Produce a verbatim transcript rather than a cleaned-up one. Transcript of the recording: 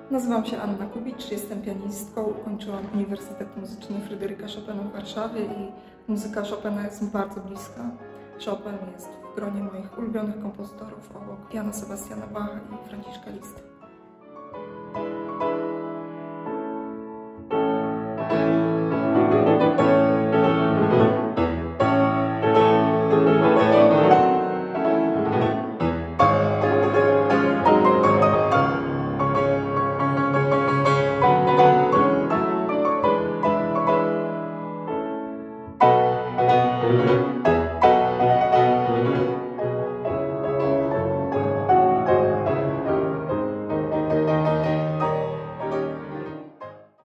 Nazywam się Anna Kubicz, jestem pianistką, ukończyłam Uniwersytet Muzyczny Fryderyka Chopina w Warszawie i muzyka Chopina jest mi bardzo bliska. Chopin jest w gronie moich ulubionych kompozytorów obok Jana Sebastiana Bacha i Franciszka Liszta.